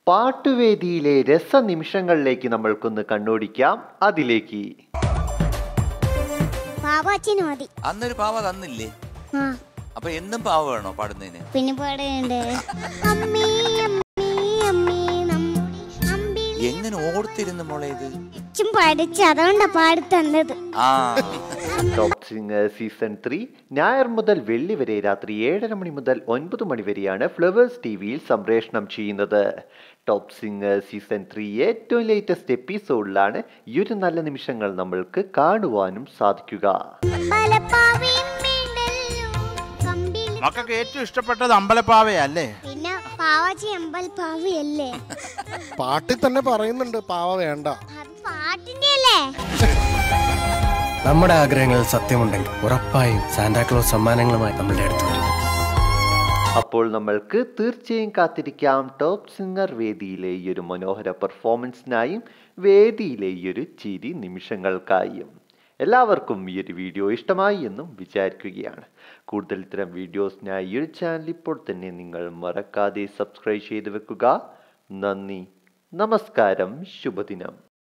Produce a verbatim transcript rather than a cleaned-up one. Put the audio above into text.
പാട്ടുവേദിയിലെ രസനിമിഷങ്ങളിലേക്ക് നമ്മൾക്കൊന്ന് കണ്ണോടിക്കാം. അതിലേക്ക് അന്നൊരു പാവ തന്നില്ലേ? അപ്പൊ എന്നും പാവ വേണോ പാടുന്നതിന്? പിന്നെ പാടുന്നുണ്ട്. എങ്ങനെ ഓർത്തിരുന്നു മോളെ ഇത്? പഠിച്ച് അതുകൊണ്ടാ പാടി തന്നത്. ടോപ്പ് സിംഗർ സീസൺ ത്രീ ഞായർ മുതൽ വെള്ളി വരെ രാത്രി ഏഴര മണി മുതൽ ഒൻപത് മണി വരെയാണ് ഫ്ലവേഴ്സ് ടി വിയിൽ സംപ്രേഷണം ചെയ്യുന്നത്. ടോപ്പ് സിംഗർ സീസൺ ത്രീ ഏറ്റവും ലേറ്റസ്റ്റ് എപ്പിസോഡിലാണ് ഈ ഒരു നല്ല നിമിഷങ്ങൾ നമ്മൾക്ക് കാണുവാനും സാധിക്കുക. മക്കൾക്ക് ഏറ്റവും ഇഷ്ടപ്പെട്ടത് അമ്പലപ്പാവയല്ലേ? പിന്നെ പാവാച്ചി അമ്പലപ്പാവയല്ലേ? പാട്ടിൽ തന്നെ പറയുന്നുണ്ട് പാവ വേണ്ട. പാട്ടിന്റെ അല്ലേ? നമ്മുടെ ആഗ്രഹങ്ങൾ സത്യമുണ്ടെങ്കിൽ ഉറപ്പായും സാന്റാക്ലോസ് സമ്മാനങ്ങളുമായി നമ്മളുടെ അടുത്ത് വരും. അപ്പോൾ നമ്മൾക്ക് തീർച്ചയായും കാത്തിരിക്കാം ടോപ്പ് സിംഗർ വേദിയിലെ ഈ ഒരു മനോഹര പെർഫോമൻസിനായും വേദിയിലെ ഈ ഒരു ചിരി നിമിഷങ്ങൾക്കായും. എല്ലാവർക്കും ഈ ഒരു വീഡിയോ ഇഷ്ടമായി എന്നും വിചാരിക്കുകയാണ്. കൂടുതൽ ഇത്തരം വീഡിയോസിനായി ഈ ഒരു ചാനൽ ഇപ്പോൾ തന്നെ നിങ്ങൾ മറക്കാതെ സബ്സ്ക്രൈബ് ചെയ്ത് വെക്കുക. നന്ദി, നമസ്കാരം, ശുഭദിനം.